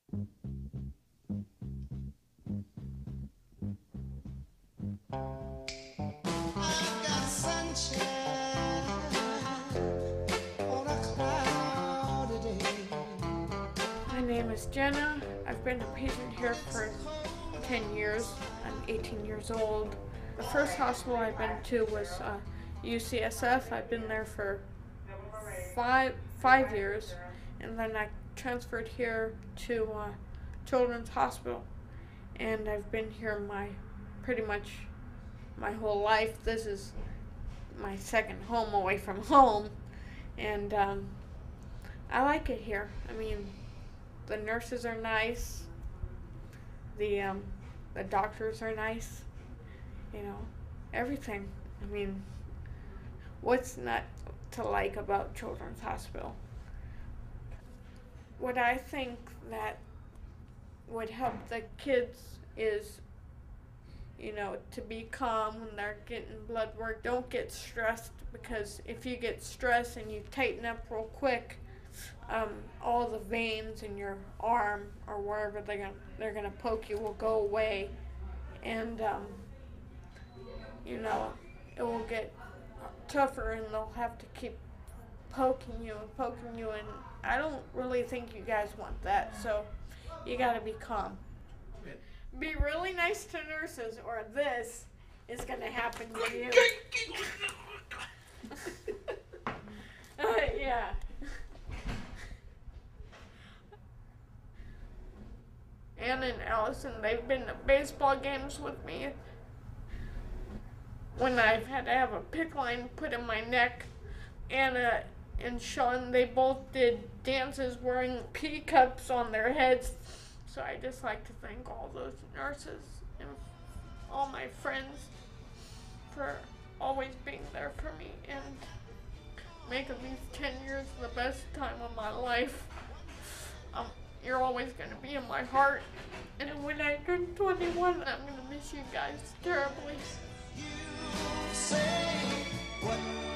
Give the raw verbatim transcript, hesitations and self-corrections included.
My name is Jenna. I've been a patient here for ten years. I'm eighteen years old. The first hospital I've been to was uh, U C S F. I've been there for five five years, and then I transferred here to uh, Children's Hospital, and I've been here my pretty much my whole life. This is my second home away from home, and um, I like it here. I mean, the nurses are nice. The um, the doctors are nice. You know, everything. I mean, what's not to like about Children's Hospital? What I think that would help the kids is, you know, to be calm when they're getting blood work. Don't get stressed, because if you get stressed and you tighten up real quick, um, all the veins in your arm or wherever they're gonna they're gonna poke you will go away, and um, you know, it will get tougher, and they'll have to keep poking you and poking you, and I don't really think you guys want that. So you gotta be calm. Be really nice to nurses, or this is gonna happen to you. uh, yeah. Anna and Allison, they've been to baseball games with me. When I've had to have a PICC line put in my neck, Anna and Sean, they both did dances wearing pea cups on their heads. So I just like to thank all those nurses and all my friends for always being there for me and making these ten years the best time of my life. Um, you're always going to be in my heart. And when I turn twenty-one, I'm going to miss you guys terribly. You say what